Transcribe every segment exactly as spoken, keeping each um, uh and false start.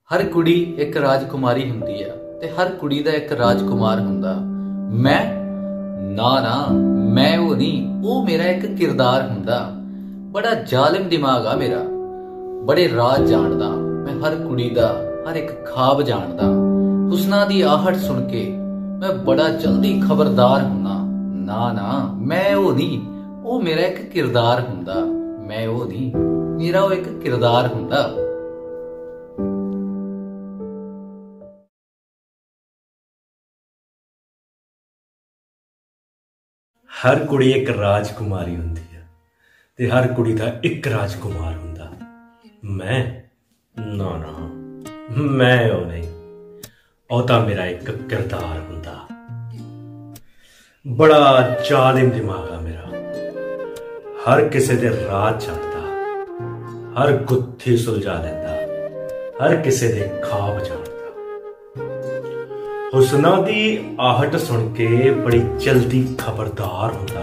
हर कुड़ी एक राजकुमारी हुंदी है ते हर कुड़ी दा एक राजकुमार हुंदा। मैं ना ना मैं वो नहीं, वो मेरा एक किरदार हुंदा। बड़ा जालिम दिमाग आ मेरा, बड़े राज जानदा। मैं हर कुड़ी दा हर एक ख्वाब जानदा। हुस्ना दी आहट सुन के मैं बड़ा जल्दी खबरदार हुंदा। ना ना मैं वो नहीं, वो मेरा एक किरदार हुंदा। मैं वो नहीं, मेरा वो एक किरदार हुंदा। हर कुड़ी एक राजकुमारी हुंदी है ते हर कुड़ी दा एक राजकुमार हुंदा। मैं ना ना मैं ओ नहीं, ओ तां मेरा एक किरदार हुंदा। बड़ा जालिम दिमाग आ मेरा, हर किसे दे राज जानदा, हर गुत्थी सुलझा लैंदा, हर किसे दे ख्वाब जानदा। हुस्ना दी आहट सुन के बड़ी जल्दी खबरदार होता।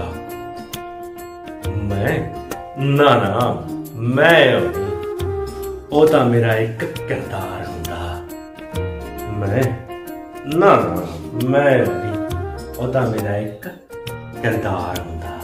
मैं ना ना मैं ओ तां मेरा एक किरदार हुंदा। मैं ना ना मैं ओ तां मेरा एक किरदार हुंदा।